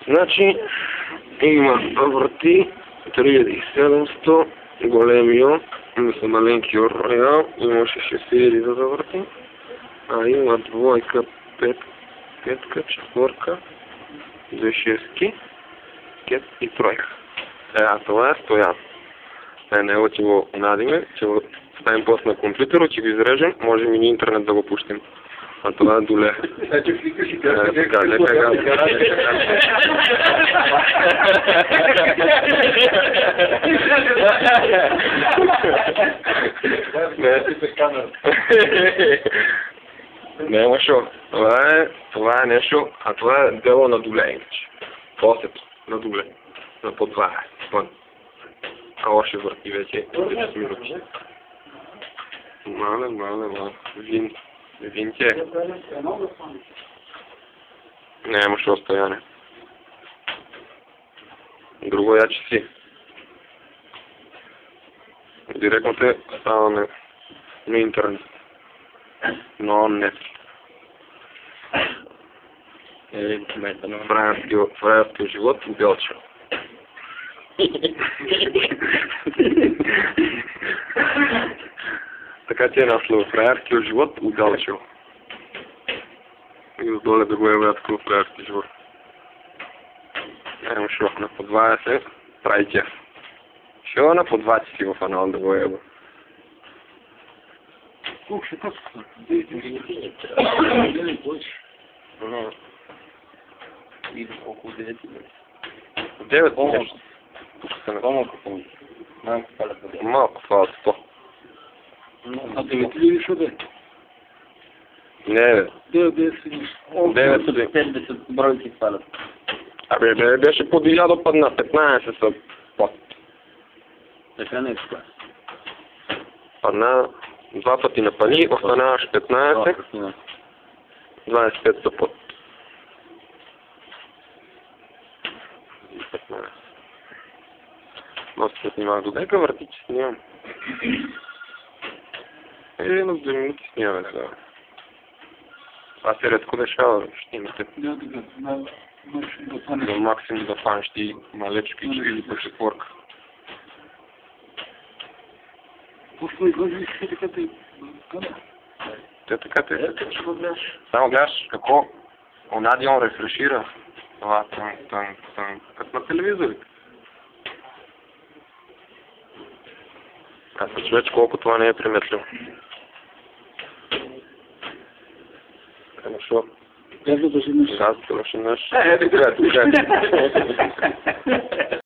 Значи има врати 3700, големио, мисля маленкио роял, имаше 60 да завърти, а има двойка, петка, четворка, две шестки, кет и тройка. Това е Стоян. Него че го надиме, че го ставим пост на компютъра, че го изрежем, можем и ни интернет да го пустим. А това е Доле. Така, нека не, шо. Това е нещо, а това е дело на Доле, иначе. Посето на Доле. На по 2. А още върти вече 10 минути. Мале. Винте. Няма шо Стояне. Друго яче си. Директно те ставаме на интернет. Но не. Фраерския живот Белчо. Така че е нашло фраерския живот удалчил. И отдоле да го явят като фраерски живот. Емо шо, на по 20 прави кеф. Шо на по 20 си в анал да го ява. Ух, ще така. Около 9. 9 нещо. Малко фалът 100. А 9 ли шо бе? Не бе. 9 бройки фалят. Абе, беше по 1000 път на 15 са път. Така не е това. Падна 2 пъти напали, останаваш 15. 25 са път. 15. Доста се снимах до дека, върти, че снимам. Или на 2 минути снимаме, да. Това се редко дешава, ще имате. До максимум да фанеш ти малечки или по четворка. Те така те. Само гледаш какво онади он рефрешира. Това като на телевизорите. Аз се вече колко това не е приметливо. Емо шо? Аз да държи наш. Аз да държи наш. Така.